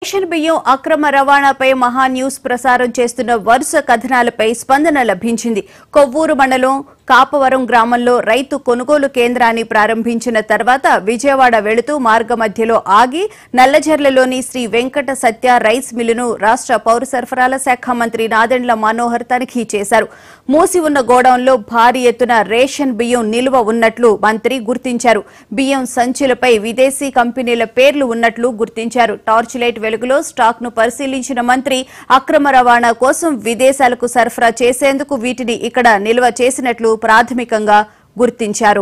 Ration బియ్యం అక్రమ రవాణాపై మహా న్యూస్ ప్రసారం చేస్తున్న వరుస కథనాలపై స్పందన లభించింది. కొవ్వూరు మండలం కాపవరం గ్రామంలో రైతు కొనుగోలు కేంద్రాన్ని ప్రారంభించిన తర్వాత విజయవాడ వెళుతూ మార్గమధ్యలో ఆగి నల్లజర్లలోని శ్రీ వెంకట సత్య రైస్ మిల్లును రాష్ట్ర పౌర సరఫరాల శాఖ మంత్రి నాదెండ్ల మనోహర్ తనిఖీ చేశారు. మూసి ఉన్న గోడౌన్లో భారీ ఎత్తున రేషన్ బియ్యం నిల్వ ఉన్నట్లు మంత్రి గుర్తించారు. బియ్యం సంచులపై విదేశీ కంపెనీల పేర్లు ఉన్నట్లు గుర్తించారు. టార్చ్ లైట్ వెలుగులో స్టాక్ ను పరిశీలించిన మంత్రి అక్రమ రవాణా కోసం విదేశాలకు సరఫరా చేసేందుకు వీటిని ఇక్కడ నిల్వ చేసినట్లు ప్రాథమికంగా గుర్తించారు.